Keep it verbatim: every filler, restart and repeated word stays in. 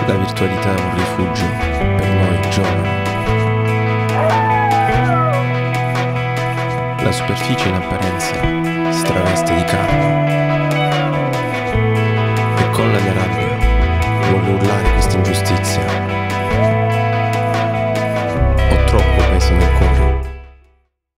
La virtualità è un rifugio per noi giovani. La superficie in apparenza si traveste di carne e con la mia rabbia voglio urlare questa ingiustizia.